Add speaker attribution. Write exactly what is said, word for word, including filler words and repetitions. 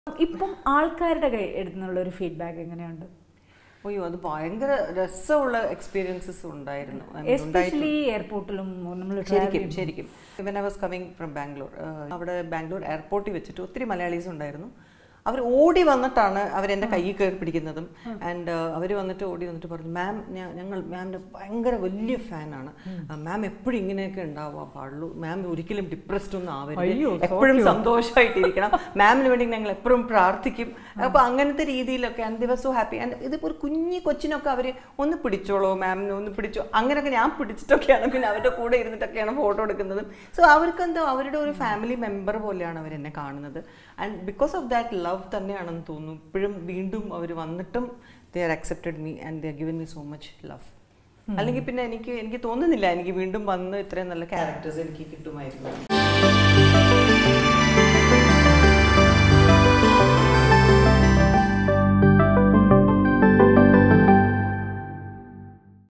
Speaker 1: ഇപ്പം ആൾക്കാരുടെ എടുത്തുള്ള ഒരു ഫീഡ്ബാക്ക് എങ്ങനെയുണ്ട്?
Speaker 2: അയ്യോ, അത് ഭയങ്കര രസമുള്ള എക്സ്പീരിയൻസസ് ഉണ്ടായിരുന്നു.
Speaker 1: എസ്പെഷ്യലി എയർപോർട്ടിലും നമ്മൾ
Speaker 2: ശരിക്കും ശരിക്കും when I was coming from Bangalore, അവിടെ ബാംഗ്ലൂർ എയർപോർട്ടിൽ വെച്ചിട്ട് ഒത്തിരി മലയാളീസ് ഉണ്ടായിരുന്നു. അവർ ഓടി വന്നിട്ടാണ് അവരെൻ്റെ കയ്യിൽ കയറി പിടിക്കുന്നതും. ആൻഡ് അവർ വന്നിട്ട് ഓടി വന്നിട്ട് പറഞ്ഞു, മാം ഞങ്ങൾ മാമിൻ്റെ ഭയങ്കര വലിയ ഫാനാണ്, മാം എപ്പോഴും ഇങ്ങനെയൊക്കെ ഉണ്ടാവാൻ പാടുള്ളൂ, മാം ഒരിക്കലും ഡിപ്രസ്ഡ് ഒന്നും ആവരുത്, എപ്പോഴും സന്തോഷമായിട്ടിരിക്കണം, മാമിന് വേണ്ടി ഞങ്ങൾ എപ്പോഴും പ്രാർത്ഥിക്കും. അപ്പോൾ അങ്ങനത്തെ രീതിയിലൊക്കെ and they were so happy. And ഇതിപ്പോൾ ഒരു കുഞ്ഞി കൊച്ചിനൊക്കെ അവർ ഒന്ന് പിടിച്ചോളൂ മാമിനെ, ഒന്ന് പിടിച്ചോ, അങ്ങനെയൊക്കെ ഞാൻ പിടിച്ചിട്ടൊക്കെയാണ് പിന്നെ അവരുടെ കൂടെ ഇരുന്നിട്ടൊക്കെയാണ് ഫോട്ടോ എടുക്കുന്നതും. സോ അവർക്ക് എന്തോ അവരുടെ ഒരു ഫാമിലി മെമ്പർ പോലെയാണ് അവരെന്നെ കാണുന്നത്. And because of that love തന്നെയാണെന്ന് തോന്നുന്നു ഇപ്പോഴും വീണ്ടും അവർ വന്നിട്ടും they are accepted me and they are given me so much love. അല്ലെങ്കിൽ പിന്നെ എനിക്ക് എനിക്ക് തോന്നുന്നില്ല എനിക്ക് വീണ്ടും വന്ന് ഇത്രയും നല്ല ക്യാരക്ടേഴ്സ് എനിക്ക് കിട്ടുമായിരുന്നു.